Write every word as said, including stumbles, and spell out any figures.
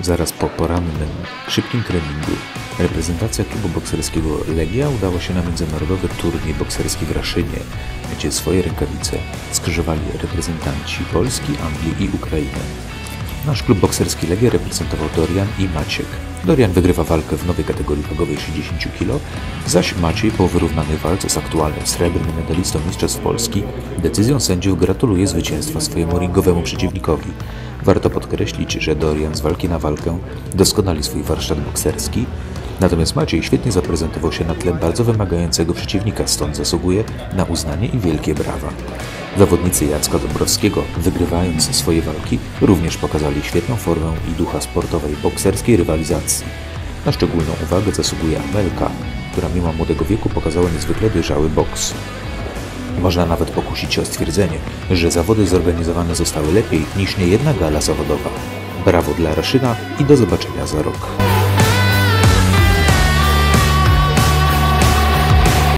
Zaraz po porannym, szybkim treningu reprezentacja klubu bokserskiego Legia udała się na międzynarodowy turniej bokserski w Raszynie, gdzie swoje rękawice skrzyżowali reprezentanci Polski, Anglii i Ukrainy. Nasz klub bokserski Legia reprezentował Dorian i Maciek. Dorian wygrywa walkę w nowej kategorii wagowej sześćdziesiąt kilo, zaś Maciej po wyrównanej walce z aktualnym srebrnym medalistą Mistrzostw Polski decyzją sędziów gratuluje zwycięstwa swojemu ringowemu przeciwnikowi. Warto podkreślić, że Dorian z walki na walkę doskonali swój warsztat bokserski, natomiast Maciej świetnie zaprezentował się na tle bardzo wymagającego przeciwnika, stąd zasługuje na uznanie i wielkie brawa. Zawodnicy Jacka Dąbrowskiego, wygrywając swoje walki, również pokazali świetną formę i ducha sportowej bokserskiej rywalizacji. Na szczególną uwagę zasługuje Amelka, która mimo młodego wieku pokazała niezwykle dojrzały boks. Można nawet pokusić się o stwierdzenie, że zawody zorganizowane zostały lepiej niż niejedna gala zawodowa. Brawo dla Raszyna i do zobaczenia za rok.